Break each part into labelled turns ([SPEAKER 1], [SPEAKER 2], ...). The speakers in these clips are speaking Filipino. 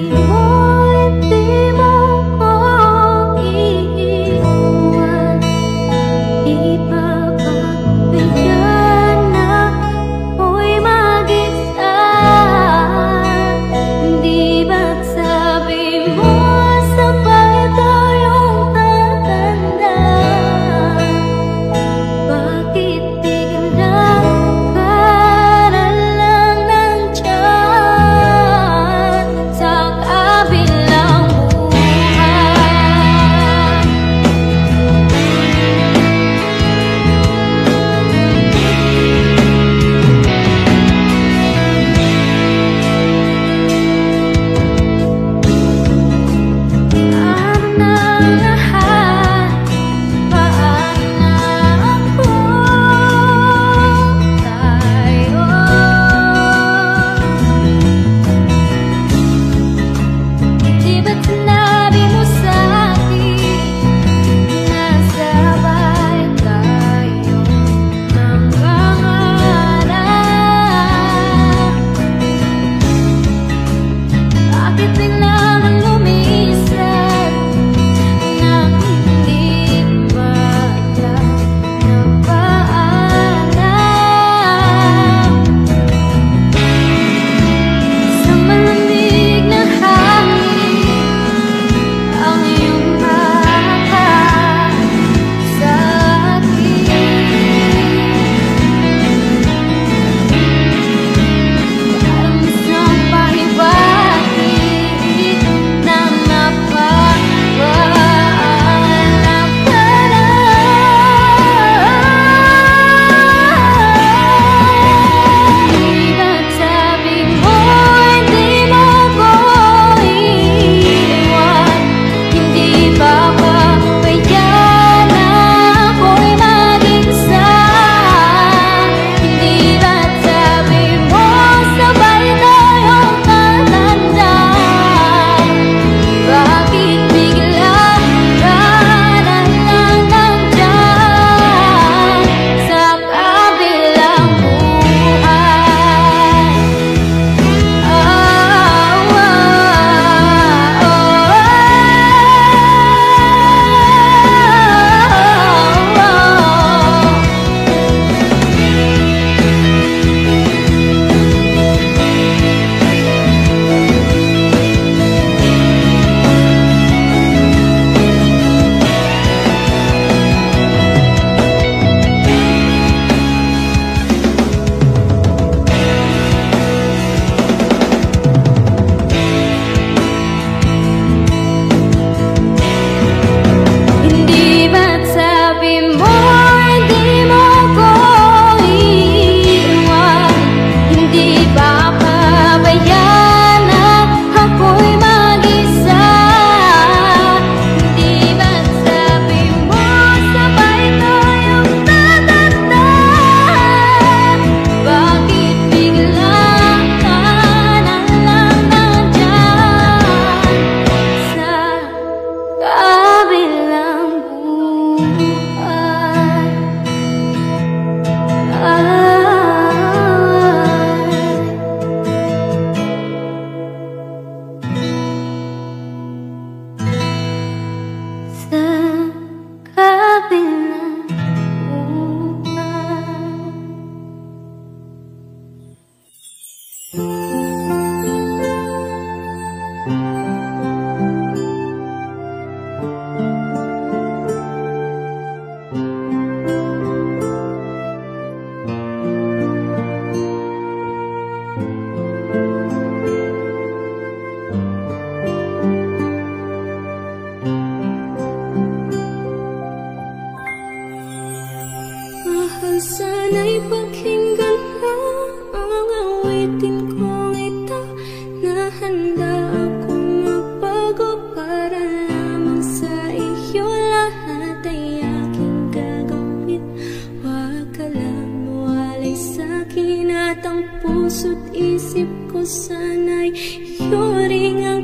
[SPEAKER 1] Sana'y pakinggan mo ang awitin kong ito, na handa akong magbago para lamang sa iyo. Lahat ay aking gagawin, huwag ka lang mawalay sa'kin, at ang puso't isip ko sana'y iyo ring ang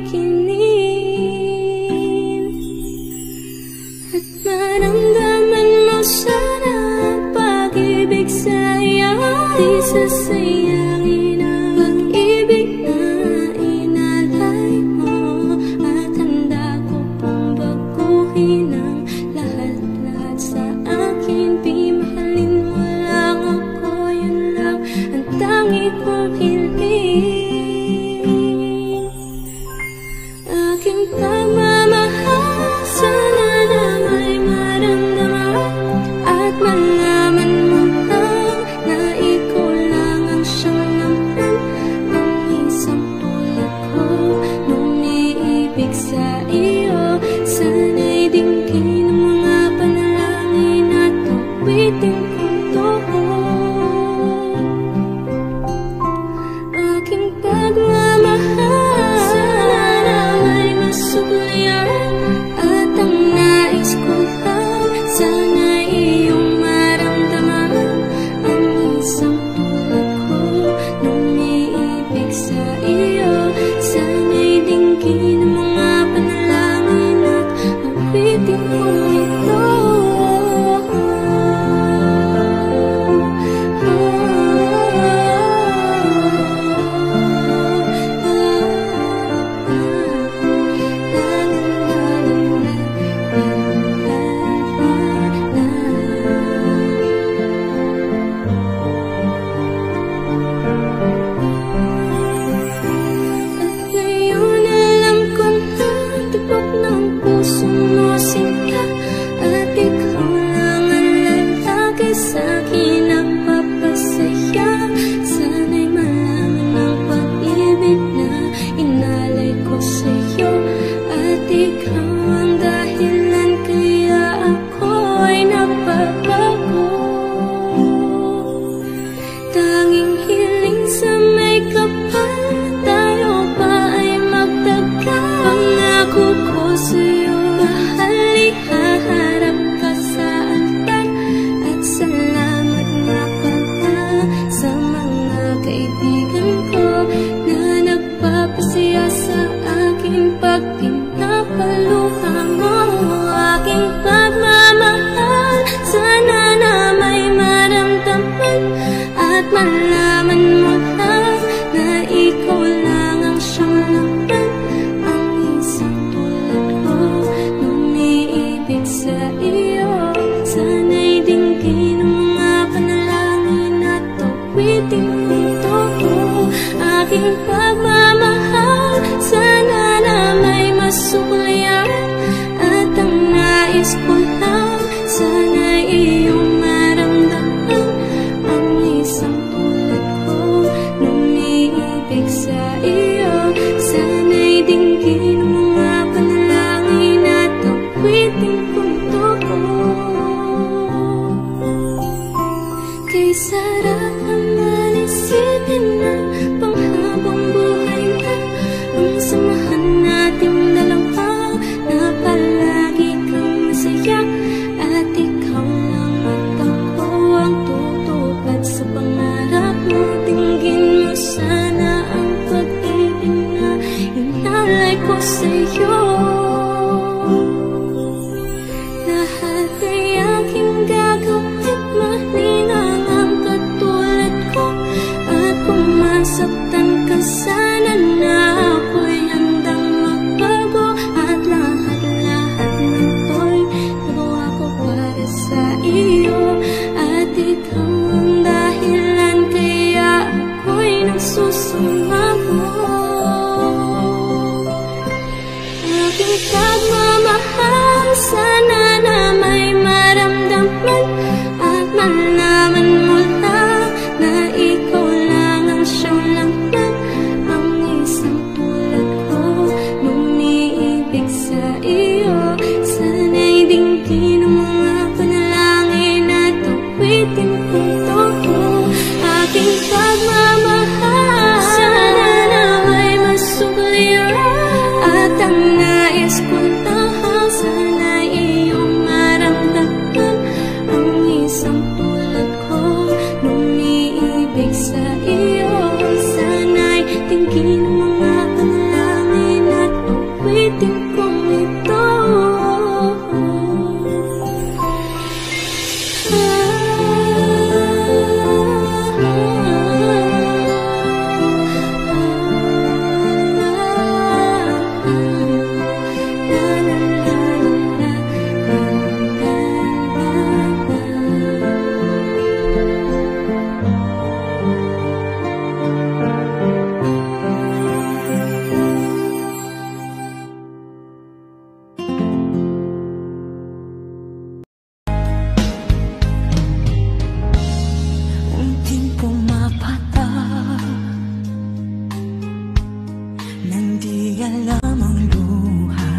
[SPEAKER 1] kinin. At maramdaman mo sana pag-ibig sa'yo, di sasayangin ang pag-ibig na inalay mo. akin pag pinapaluha mo aking pagmamahal. Sana na may maramdaman at malaman mo na ikaw lang ang siyang laman. Ang isang tulad ko umiibig sa iyo. Sana'y dinggin ang mga panalangin at awitin nito ko aking pagmamahal. Sana na may masuklian at ang nais ko lang sana'y iyong maramdaman. Ang isang tulad ko umiibig sa iyo. Sana'y dinggin ang mga panalangin at awitin punto ko. Kay sarap naman isipin na panghabang buhay na ang samahan nating dalawa, na palagi kang masaya at ikaw lang at ako ang tutupad sa pangarap mo. Dinggin mo sana ang pag-ibig na inalay ko sa'yo. Lahat ay aking gagawin, maninang ang katulad ko. At kung masaktan ka sana na ako'y handang magbago. At lahat-lahat ng to'y nagawa ko para sa iyo. At ikaw ang dahilan kaya ako'y nagsusumamo. Aking pagmamahal, sana na may maramdaman at malaman mo lang na ikaw lang ang siyang laman. Ang isang tulad ko umiibig sa iyo. Sana'y dinggin ang mga panalangin at awitin punto ko aking pagmamahal. Sana na may masuklian at ang nais ko lang sana'y iyong maramdaman. Ang isang tulad ko umiibig sa iyo. Sana'y dinggin ang mga panalangin at awitin kong ito.
[SPEAKER 2] Unting pumapata nang di alam ang luha.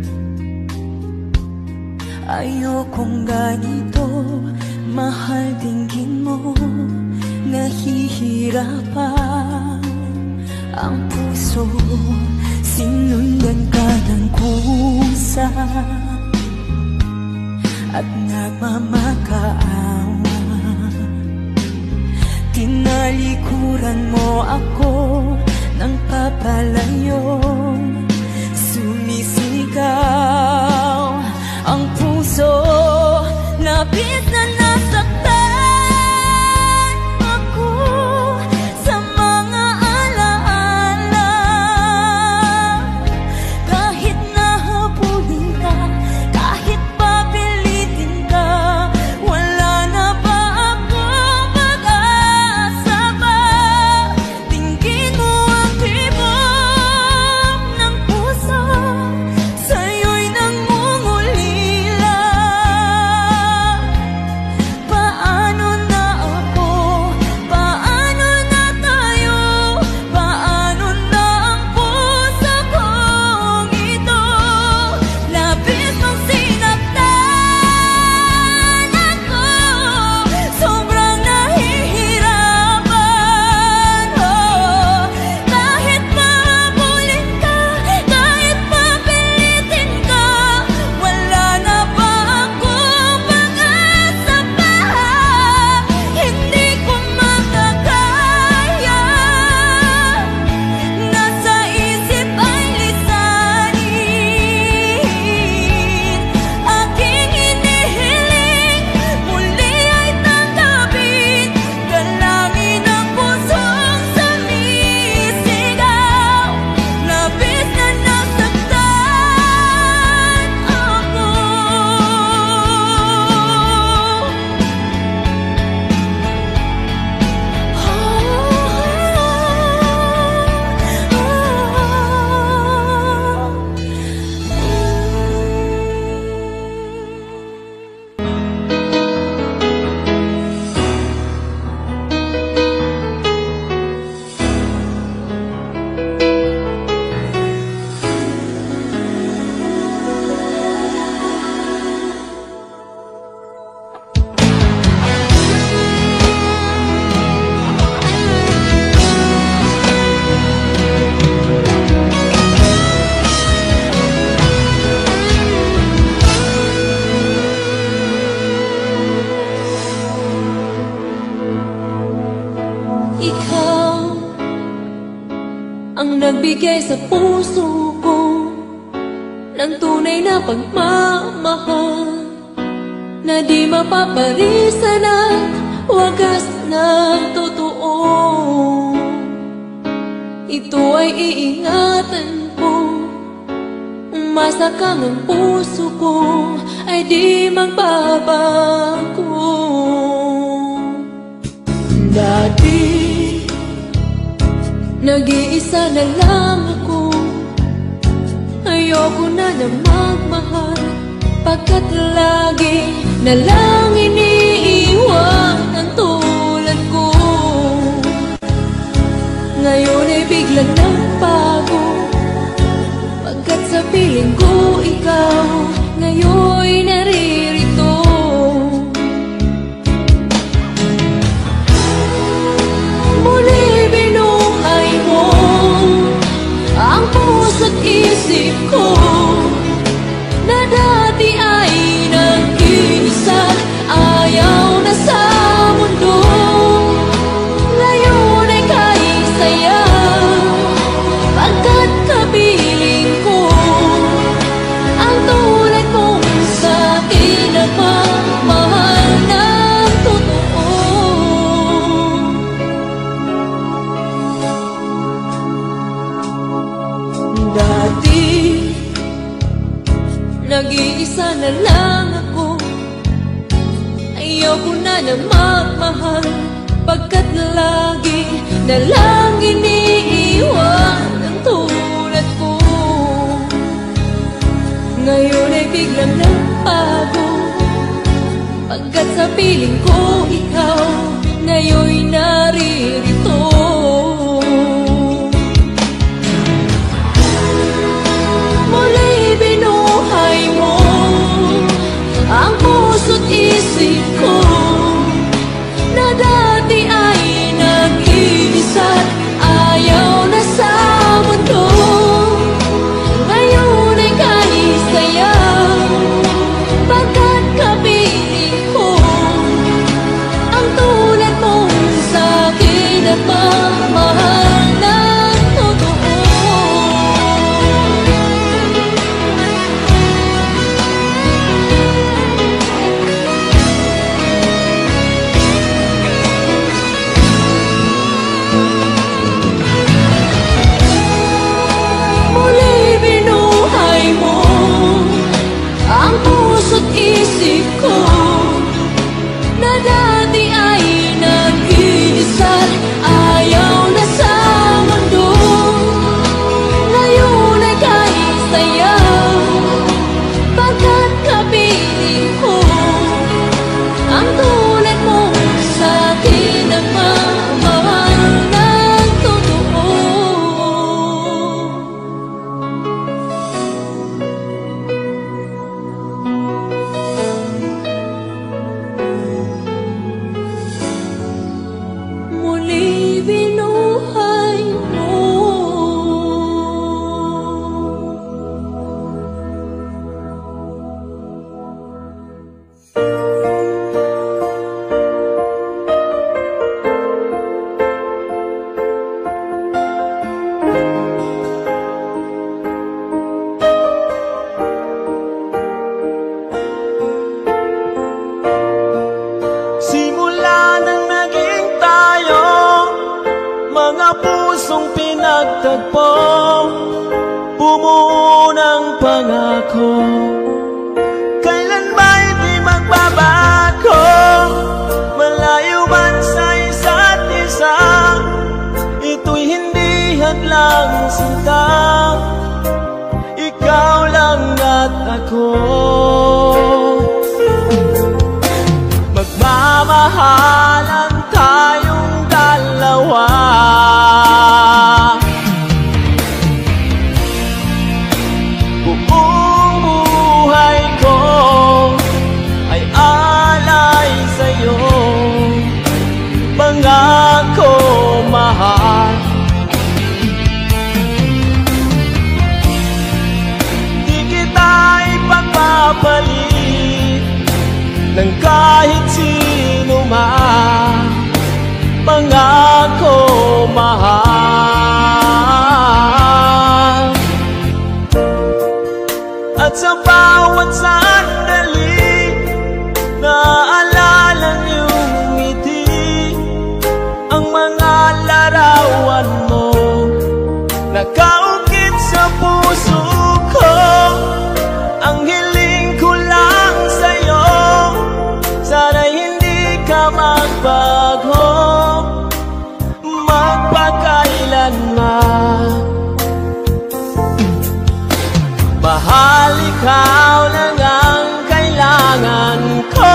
[SPEAKER 2] Ayokong ganito, mahal, dinggin mo. Nahihirapan ang puso, sinundan ka ng kusa at nagmamakaawa. Tinalikuran mo ako ng papalayo, sumisigaw ang puso, labis na nasaktan ako sa mga alaala. Kahit nahabulin ka, kahit papilitin ka, wala na ba akong pag-asa pa? Dinggin mo ang tibok
[SPEAKER 1] magbigay sa puso ko ng tunay na pagmamahal na di mapaparisan at wagas na totoo. Ito ay iingatan ko, umasa kang ang puso ko ay di magbabago. Dati nag-iisa na lang ako, ayoko na na magmahal, pagkat lagi na lang iniiwan ang tulad ko. Ngayon ay biglang nagbago, pagkat sa piling ko ikaw ngayon'y naririto. Muli binuhay mo ang puso't isip ko na dati ay nag-iisa, ayaw na sa mundo. Ngayon ay kahit saya, pagkat kapiling ko ang tulad mong sa'kin na pagmahal ng totoo. Dati nag-iisa na lang ako, ayoko na na magmahal, pagkat lagi na lang iniiwan ang tulad ko. Ngayon ay biglang nagbago, pagkat sa piling ko ikaw ngayon'y naririto. Muli binuhay mo ang puso't isip ko na dati ay nag-iisa, ayaw na sa mundo. Ngayon ay kahit saya, pagkat kapiling ko ang tulad mong sa'kin at pagmahal ng totoo. Muli binuhay mo ang puso't isip ko na dati ay nag-iisa, ayaw na sa mundo. Ngayon ay kahit saya, pagkat kapiling ko ang tulad mong sa'kin na pagmamahal ng totoo. Muli binuhay mo.
[SPEAKER 3] Simula nang naging tayo, mga pusong pinagtagpo, bumuo ng pangako, kailan ba'y di magbabago? Malayo man sa isa't isa, ito'y hindi hadlang sinta, ikaw lang at ako. Magmamahalan tayong dalawa, buong buhay ko ay alay sa'yo. Pangako, mahal, di kita ipagpapalit ng kahit sino man. Pangako, mahal, At sa bawat sandali naaalala niyong ngiti, ang mga larawan mo nakaukit sa puso ko. Ang hiling ko lang sa'yo, sana'y hindi ka magbago magpakailanman. Mahal, ikaw lang ang kailangan ko.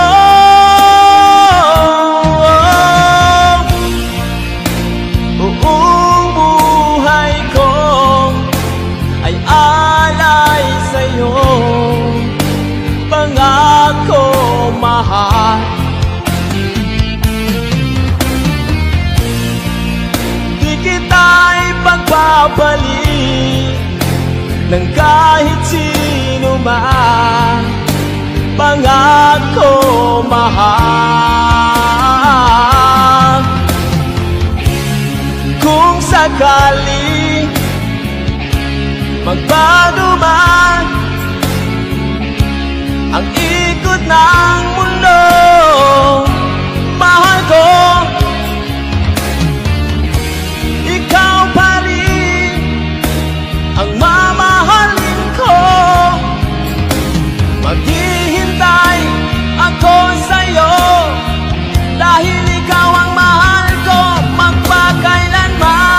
[SPEAKER 3] Buong buhay ko ay alay sa'yo. Pangako, mahal, di kita ipagpapalik ng kahit sino man. Pangako, mahal, kung sakali magbago man ang ikot ng mundo, mahal ko, ikaw pa rin ang mamahalin ko. Maghihintay ako sa'yo dahil ikaw ang mahal ko magpakailanman.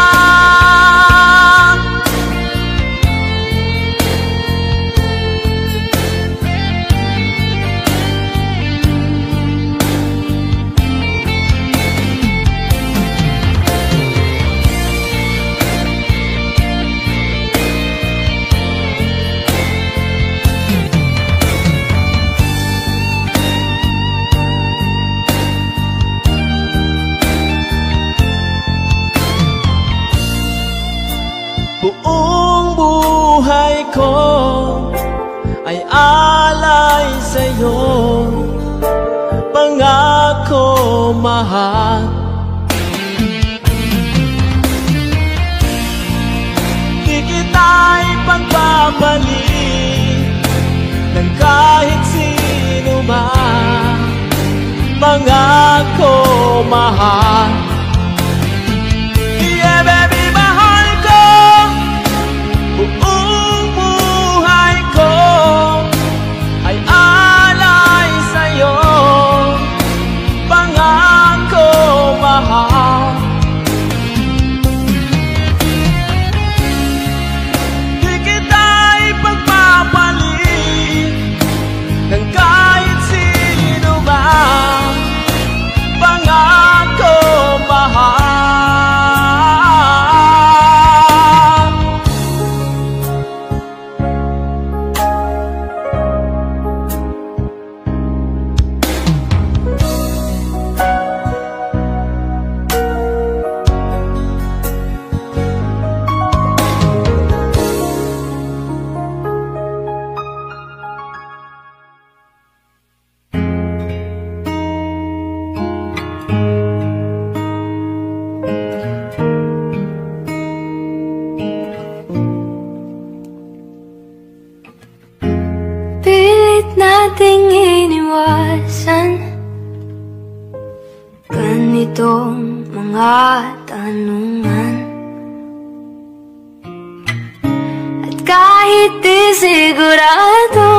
[SPEAKER 3] Buong buhay ko ay alay sa'yo. Pangako, mahal, di kita ipagpapalik ng kahit sino man. Pangako, mahal, yeah baby, mahal ko. Buong buhay ko ay alay sa'yo. Pangako, mahal, di kita ipagpapalit ng kahit sino man. Pangako, mahal.
[SPEAKER 1] Nating iniwasan ganitong mga tanungan, at kahit di sigurado,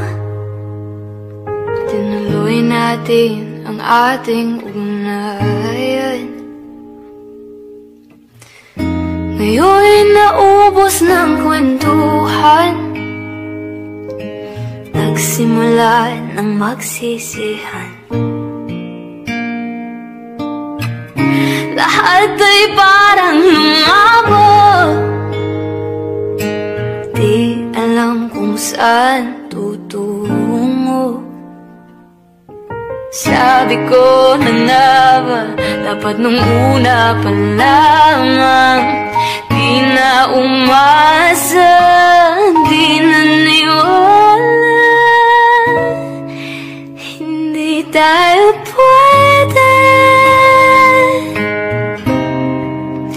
[SPEAKER 1] tinuloy natin ang ating ugnayan. Ngayon'y naubos ng kwentuhan, nagsimula ng magsisihan. Lahat ay parang lumabo, di alam kung saan tutungo. Sabi ko na nga ba, dapat nung una pa lamang, di na umasa, di naniwala, hindi tayo pwede.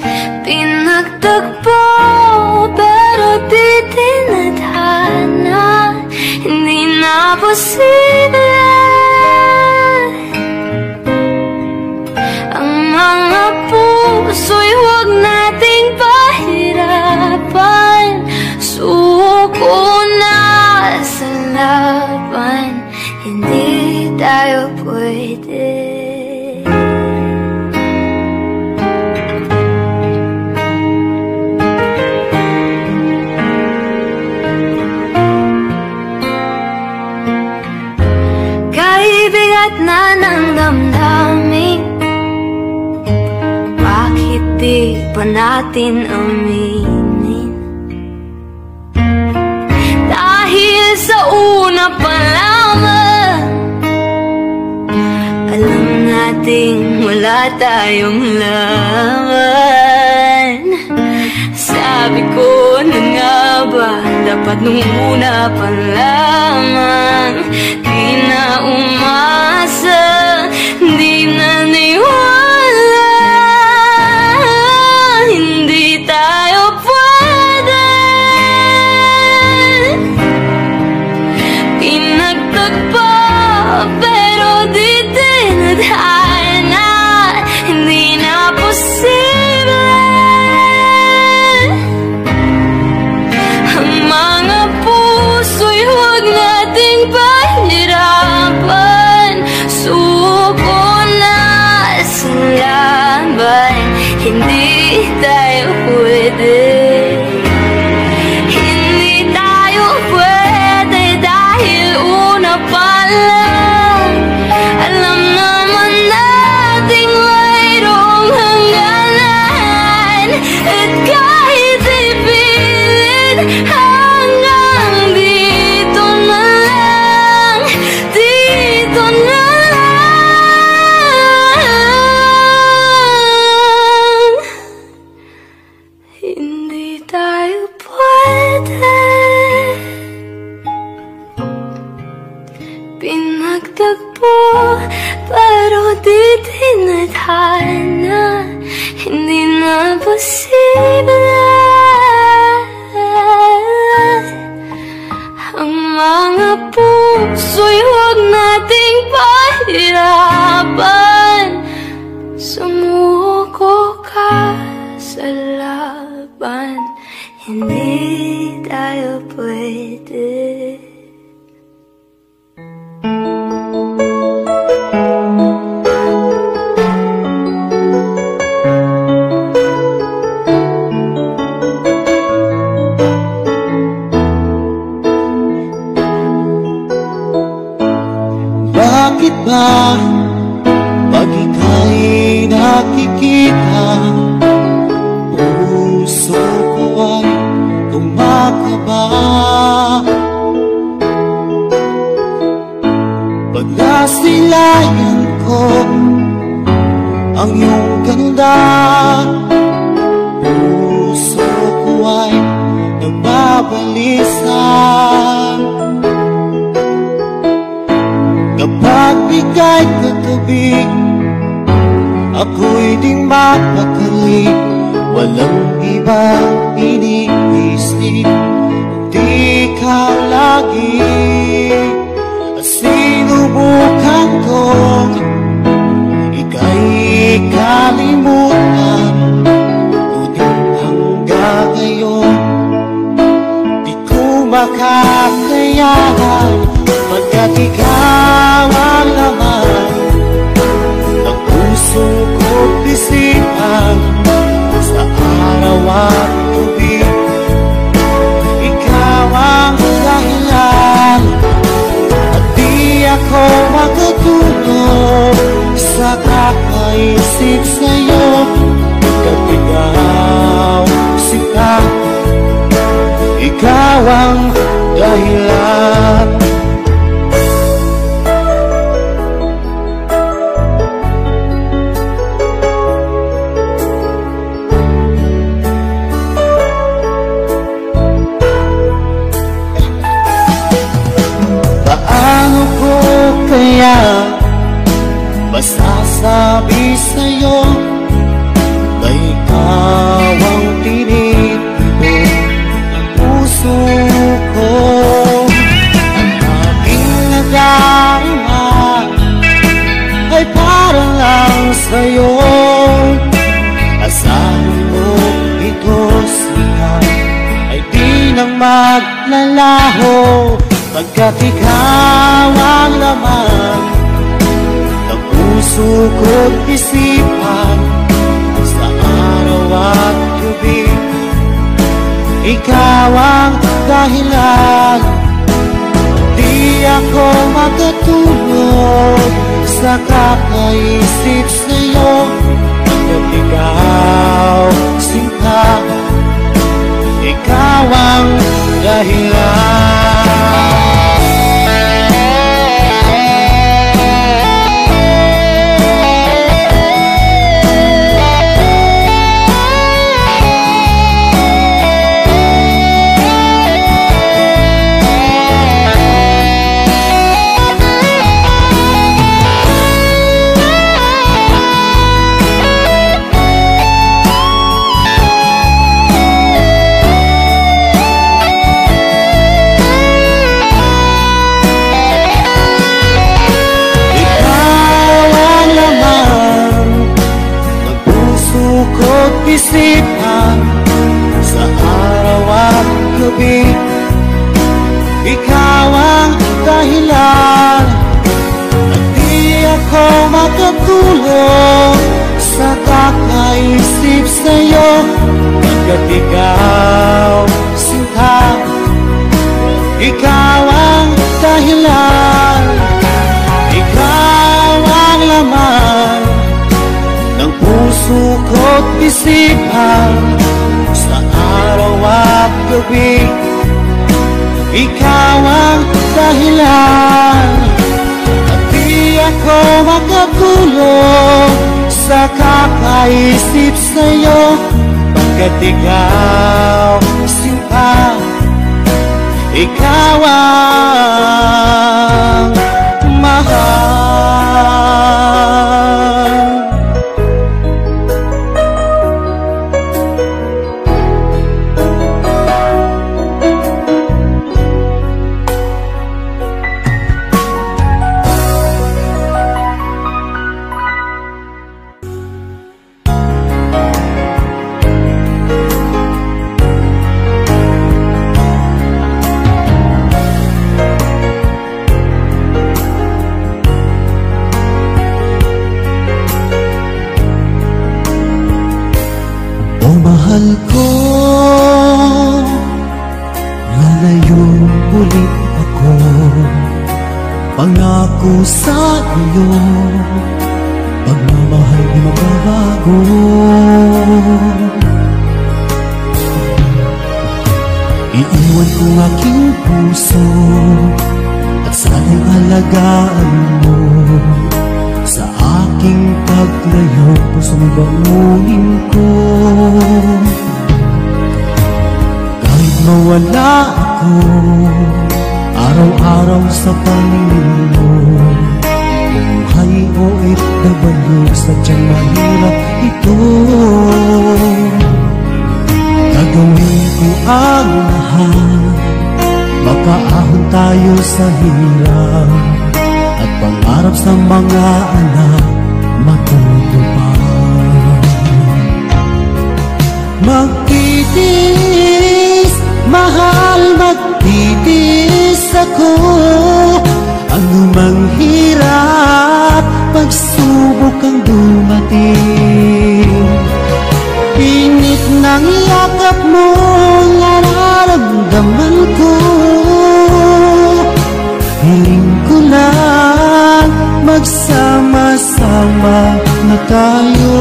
[SPEAKER 1] Pinagtagpo pero di tinadhana, posible. Ang mga puso'y huwag nating pahirapan. Suko na sa laban, hindi tayo pwede. Bigat na ng damdamin, bakit di pa natin aminin? Dahil sa una pa lamang, alam nating wala tayong laban. Sabi ko na nga ba, dapat nung una pa lamang, di na umasa, di na niwala, hindi tayo pwede. Pinagtagpo pero di tinadhana, hindi na posible. Ang mga puso'y huwag nating pahirapan. Suko na sa laban, hindi tayo pwede. Hindi tayo pwede dahil una pa lang, alam naman nating mayroong hangganan. At kahit ipilit, hanggang dito na lang, dito na lang. Hindi tayo pwede. Pinagtagpo pero di tinadhana, hindi na posible. Ang mga puso'y huwag nating pahirapan. Sumuko ka sa laban, hindi tayo pwede.
[SPEAKER 4] Bakit ba pag ika'y nakikita, puso ko ay kumakaba? Pag nasilayan ko ang iyong ganda, puso ko ay nagbabalisa. Kapag ika'y katabi, ako'y di mapakali. Walang ibang iniisip, di ka lagi. At sinubukan kong ika'y kalimutan, ngunit hanggang ngayon di ko makakayanan. Pagkat ikaw ang laman ng puso ko't isipan, sa araw at gabi ikaw ang dahilan. At di ako makatulog sa kakaisip sa'yo, pagkat ikaw sika, ikaw ang dahilan. Kaya masasabi sa'yo na ikaw ang tinitipon ng puso ko. maglalaho pagkat ikaw ang laman ng puso ko't isipan sa araw at gabi. Ikaw ang dahilan, di ako makatulog sa kakaisip sa'yo pagkat ikaw sinta. Ikaw ang dahilan. Isipan sa araw at gabi. Ikaw ang dahilan at di ako makatulog sa kakaisip sa'yo pagkat ikaw sinta. Ikaw ang dahilan, ikaw ang laman ng puso ko't isipan sa araw at gabi. Ikaw ang dahilan at di ako makatulog sa kakaisip sa'yo pagkat ikaw sinta. Ikaw ang mahal. Mahal ko, lalayo ulit ako. Pangako sa iyo, pagmamahal di magbabago. Iiwan ko aking puso at sana'y alagaan mo. Sa aking paglayo, pusong bangunin ko. Kahit mawala ako, araw-araw sa paningin mo. Buhay o OFW, sadyang mahirap ito. Gagawin ko ang lahat, makaahon tayo sa hirap. At pangarap sa mga anak matutupad. Magtitiis, mahal, magtitiis ako. Anumang hirap, pagsubok ang dumating. Init ng yakap mo, nararamdaman ko. Hiling ko lang, magsama-sama na tayo.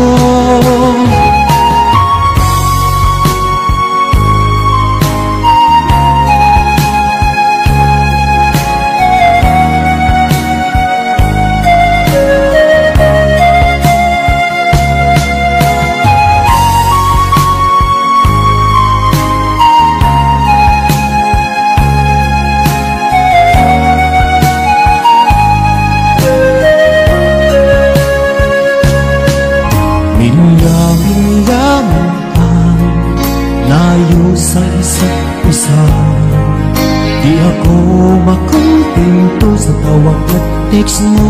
[SPEAKER 4] Sa isa't isa, di ako makontento sa tawag at text mo.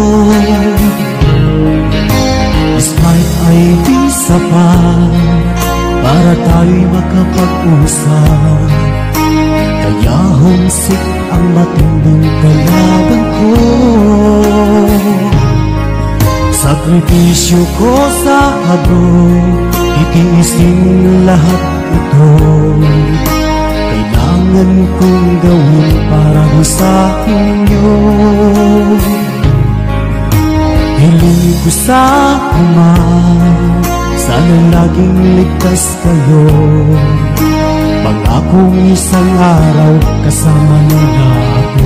[SPEAKER 4] Despite ay di sapat para tayo'y makapag-usap. Talsik ang matinding kalaban ko. Sakripisyo ko sa habog, itiisin lahat ito. Kailangan kong gawin para sa inyo. Hiling ko sa Ama, sana laging ligtas kayo. Pangakong isang araw kasama nila ako.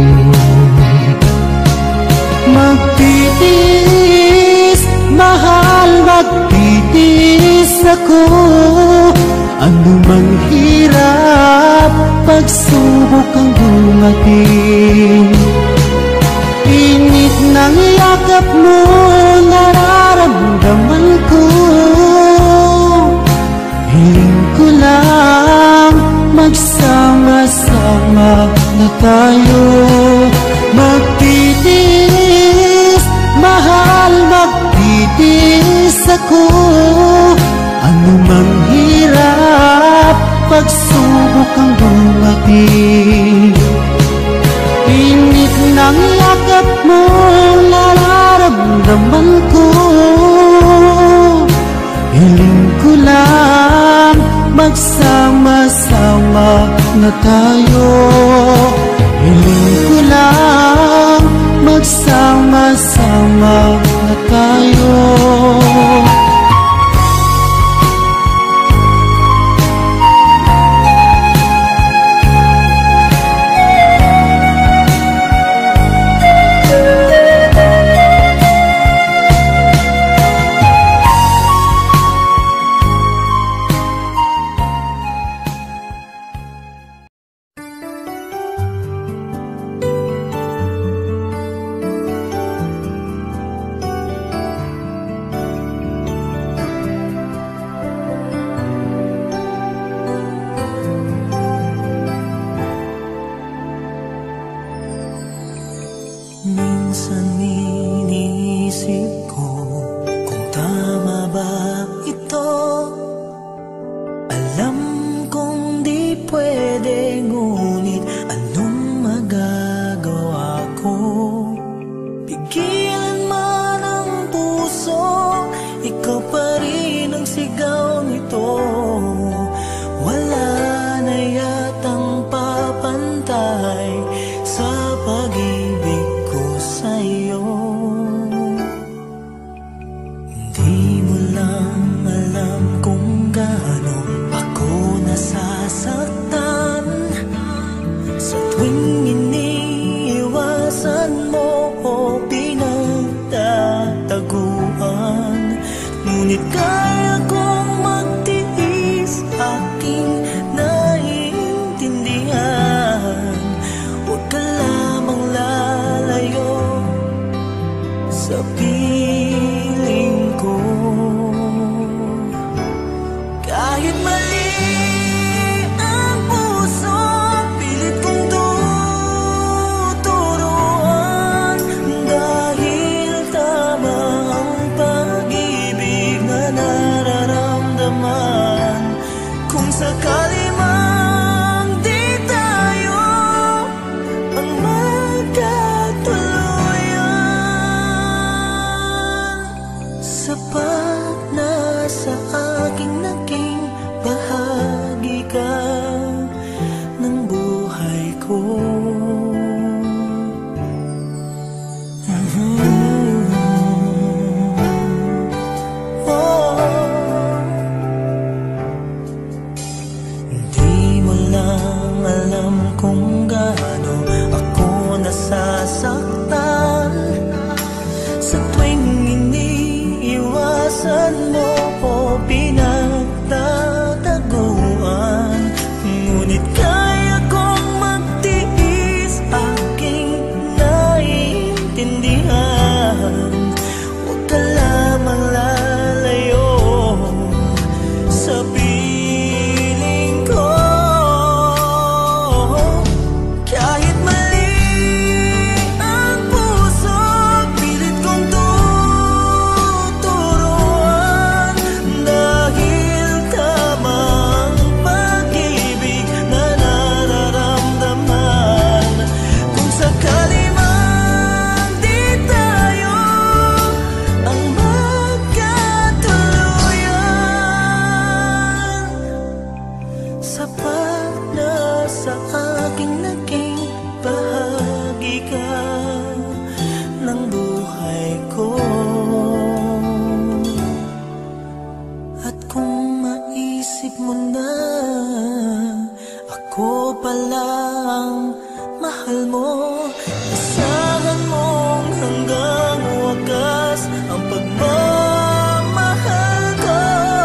[SPEAKER 4] Magtitiis, mahal, magtitiis ako. Ano mang hirap, pagsubok ang dumating. Init ng yakap mo, nararamdaman ko. Hiling ko lang, magsama-sama na tayo. Magtitiis, mahal, magtitiis ako. Ano mang hirap, pagsubok ang dumating. Init ng yakap mo, nararamdaman ko. Hiling ko lang, magsama-sama na tayo. Hiling ko lang, magsama-sama na tayo.
[SPEAKER 2] Kahit
[SPEAKER 5] aking naging bahagi ka ng buhay ko. At kung maisip mo na ako pala ang mahal mo, asahan mong hanggang wagas ang pagmamahal ko.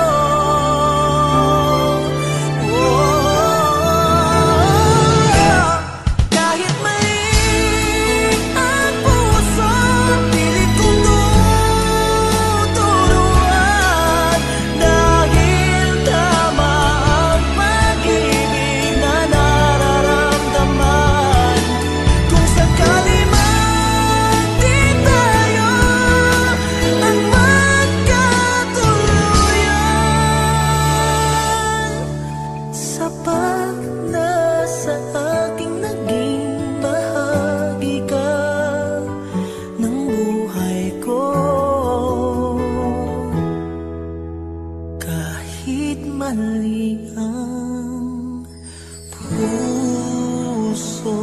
[SPEAKER 5] Kahit mali ang puso, pilit kong tuturuan, dahil tama ang pag-ibig na nararamdaman. Kung sakali man di tayo ang magkatuluyan, sapat na sa aking naging bahagi ka ng buhay ko. Kahit mali ang puso.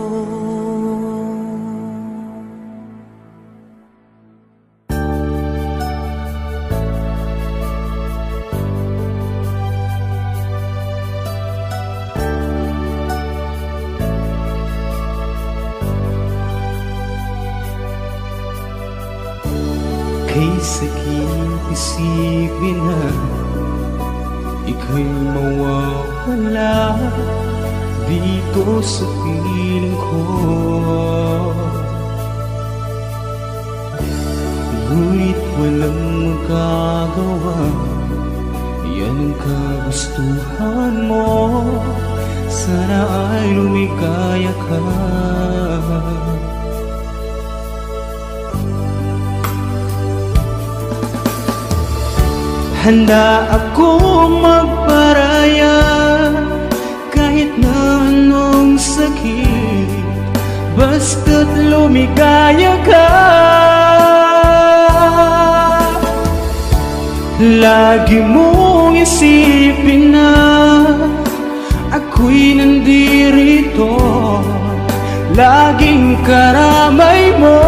[SPEAKER 4] Kay sakit isipin na ika'y mawawala dito sa piling ko. Ngunit walang magagawa, yan ang kagustuhan mo. Sana ay lumigaya ka. Handa akong magparaya kahit na anong sakit, basta't lumigaya ka. Lagi mong isipin na ako'y nandirito, laging karamay mo.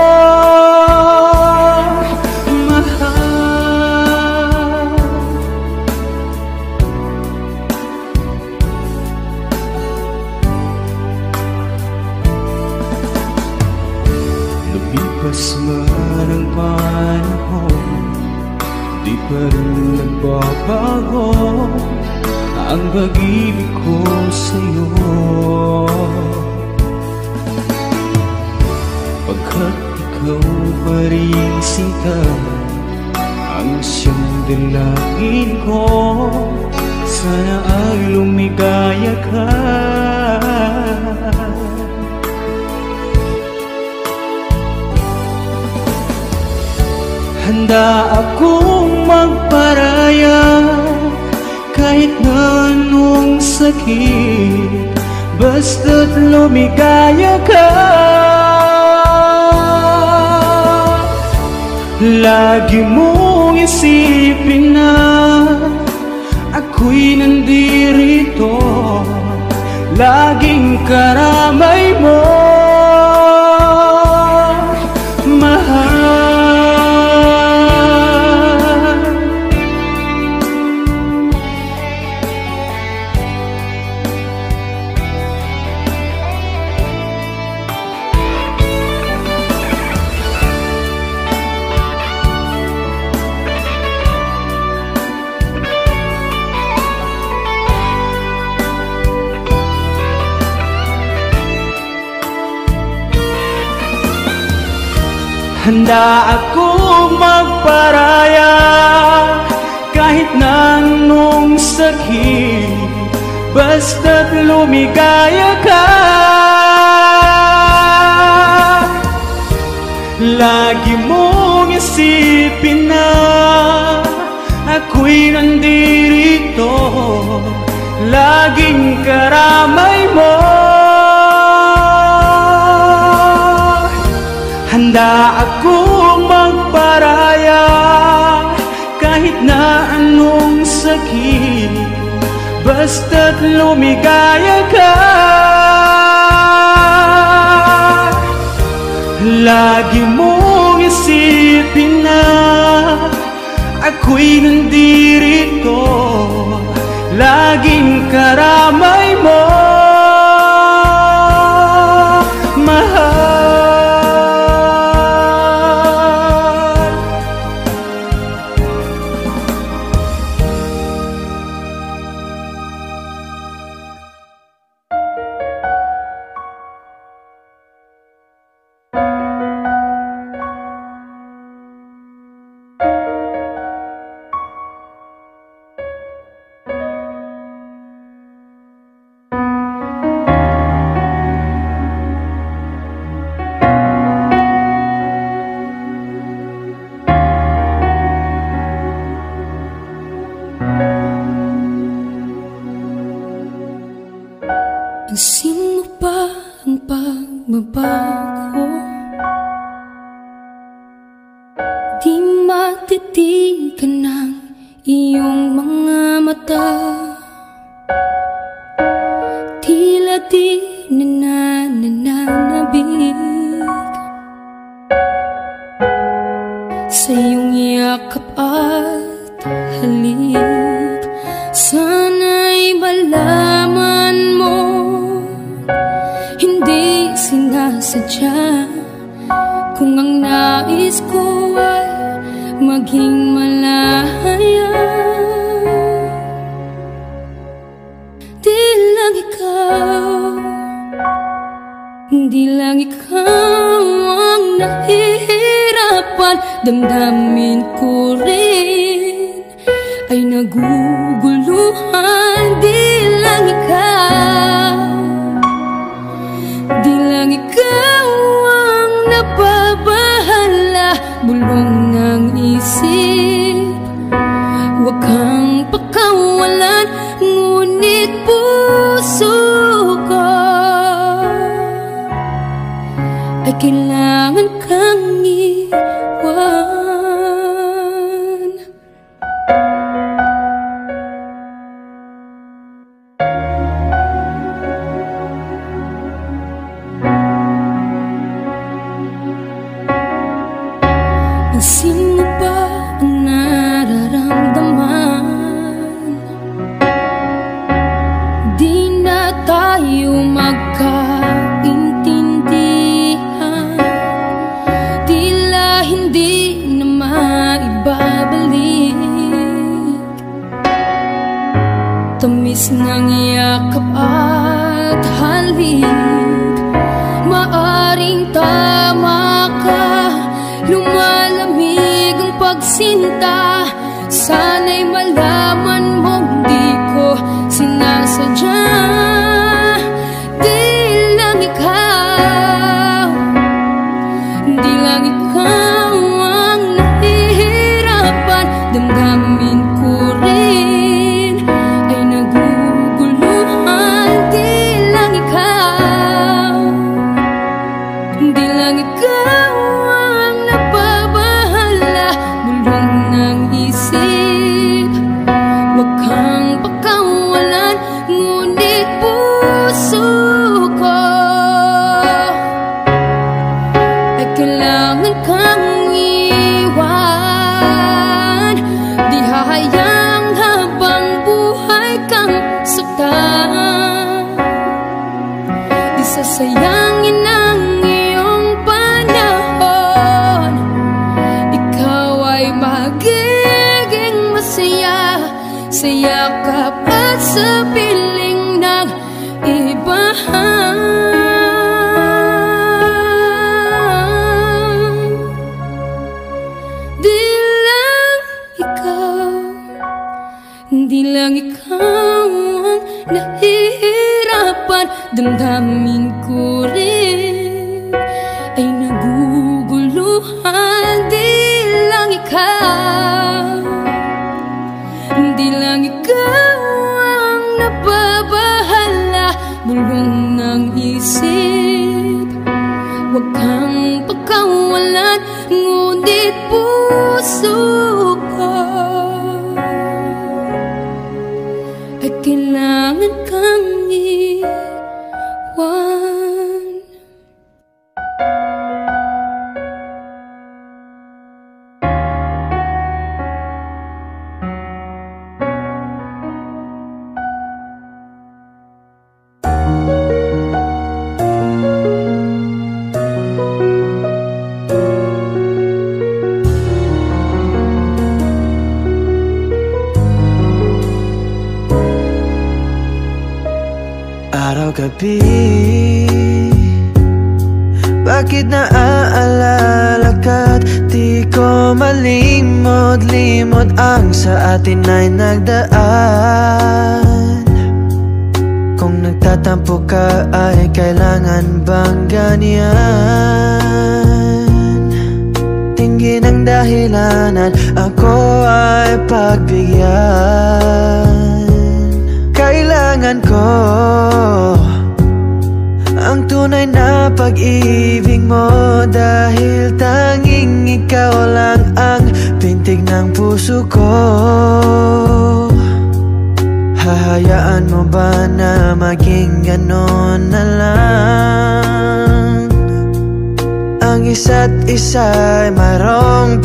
[SPEAKER 4] Lumipas man ang panahon, di pa rin nagbabago ang pag-ibig ko sa'yo. Pagkat ikaw pa rin sinta ang siyang dalangin ko, sana ay lumigaya ka. Handa akong magparaya kahit na anong sakit, basta't lumigaya ka. Lagi mong isipin na ako'y nandirito, laging karamay mo, mahal. Handa akong magparaya kahit na anong sakit, basta't lumigaya ka. Lagi mong isipin na ako'y nandirito, laging karamay mo. Handa akong magparaya kahit na anong sakit, basta't lumigaya ka.
[SPEAKER 3] lagi mong isipin na ako'y nandirito, laging karamay mo, mahal.
[SPEAKER 1] Pansin mo ba ang pagbabago? Di matitigan ng iyong mga mata, tila di nananabig sa iyong yakap at halik. Sana'y malaman mo, hindi sinasadya, kung ang nais ko ay maging malaya. Di lang ikaw ang nahihirapan, damdamin ko rin ay naguguluhan. Di lang ikaw ang nababahala, bulong ng isip, huwag kang pakawalan, ngunit puso ko ay kailangan kang iwan. Pansin mo ba ang nararamdaman? Di na tayo magkaintindihan, tila hindi na maibabalik. Tamis ng yakap at halik, maaring tama ka, lumalamig ang pagsinta. Sana'y malaman mong di ko sinasadya. Di lang ikaw ang nahihirapan, damdamin ko rin ay naguguluhan. Di lang ikaw ang nababahala, bulong ng isip, huwag kang pakawalan, ngunit puso ko ay kailangan kang iwan. Di hahayang habang buhay kang saktan, di sasayangin ang iyong panahon. Ikaw ay magiging masaya sa yakap at sa piling ng iba. Di lang ikaw ang nahihirapan, damdamin ko rin ay naguguluhan. Di lang ikaw ang nababahala, bulong ng isip, huwag kang pakawalan, ngunit puso ko ay kailangan kang iwan.
[SPEAKER 6] Bakit naaalala ka't di ko malimot-limot ang sa atin ay nagdaan? Kung nagtatampo ka ay kailangan bang ganyan? Tingin ang dahilan at ako ay pagbigyan. Kailangan ko ang tunay na pag-ibig mo, dahil tanging ikaw lang ang pintig ng puso ko. Hahayaan mo ba na maging ganon na lang? Ang isa't isa'y mayroong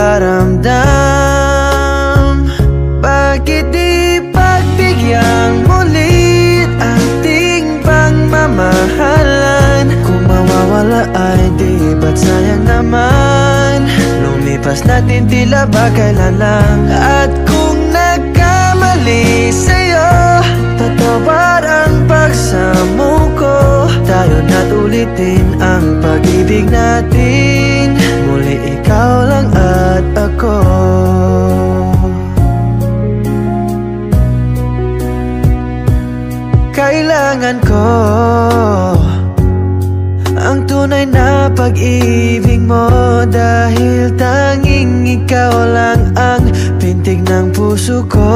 [SPEAKER 6] pagdaramdam. Bakit di pagbigyang mulit ating pagmamahalan? Kung mawawala ay di ba't sayang naman? Lumipas natin tila ba kailan lang? At kung nagkamali sa'yo, tatawad ang pagsamo ko. Tayo na't ulitin ang pag-ibig natin. Muli ikaw lang at ako. Kailangan ko ang tunay na pag-ibig mo, dahil tanging ikaw lang ang pintig ng puso ko.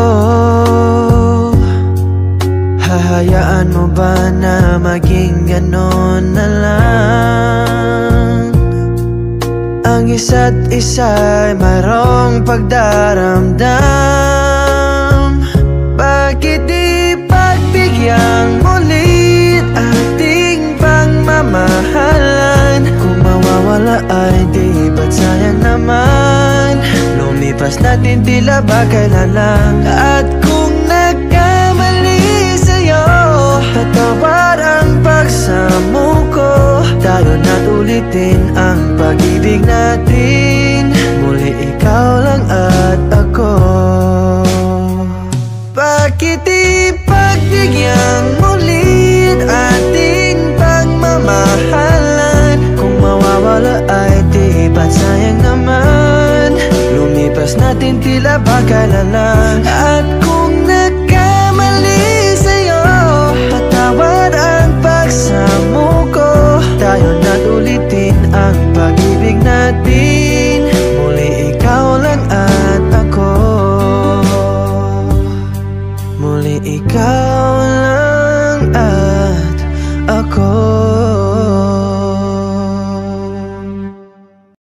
[SPEAKER 6] Hahayaan mo ba na maging ganon na lang? Ang isa't isa'y mayroong pagdaramdam. Bakit di pagbigyang mulit ating pagmamahalan? Kung mawawala ay di ba't sayang naman? Lumipas natin tila ba kailan lang? At kung nagkamali sa'yo, tatawad ang pagsamo ko. Tayo na't ulitin ang pag-ibig natin. Muli ikaw lang at ako. Bakit di pagbigyang mulit ating pagmamahalan? Kung mawawala ay di ba't sayang naman? Lumipas natin tila ba kailan lang?